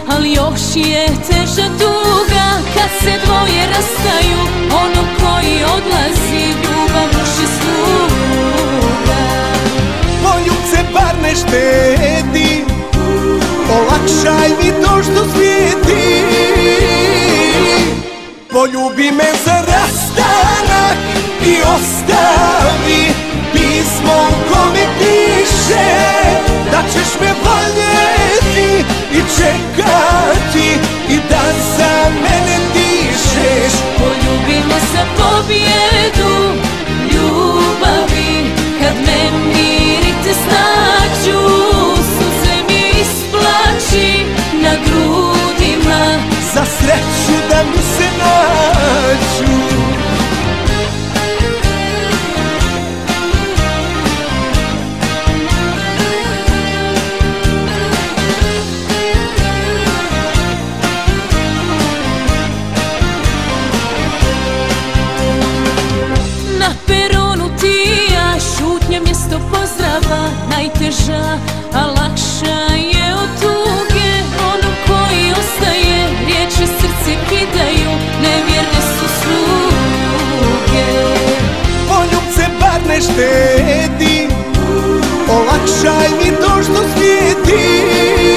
ali još je teža tuga kad se dvoje rastaju. Ono koji odlazi ljubav muši sluga. Poljubce bar ne štedi, olakšaj mi to što svijeti. Poljubi me za rastanak i ostavi pismo u kome piše da ćeš me voljeti i čekati i da za mene dišeš. Poljubi me za pobjedu ljubavi, kad me mirite snađu, suze mi isplači na grudima, za sreću da mi se nađu. Na peronu ti ja, šutnja mjesto pozdrava, najteža, a lakša je od tuge. Ono koji ostaje, riječi srce kidaju, nevjerne su sluge. Poljubce bar ne štedi, olakšaj mi to što svijeti.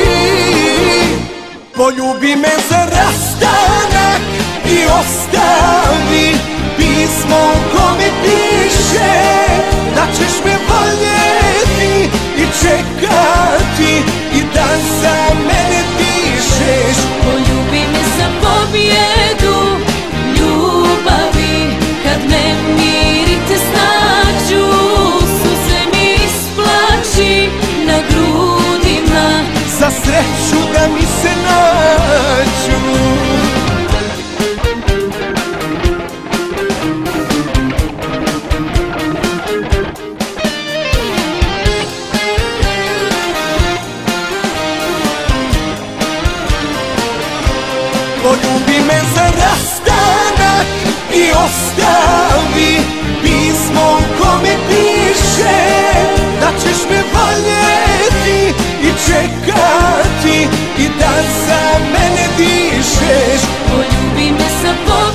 Poljubi me za rastanak i ostavi pismo u kome piše da ćeš me voljeti i čekati i da za mene dišeš. Poljubi me za pobjedu ljubavi, kad me mirite snađu, suze mi isplači na grudima, za sreću da mi se nađu. Poljubi me za rastanak i ostavi pismo u kome piše da ćeš me voljeti i čekati i da za mene dišeš. poljubi me za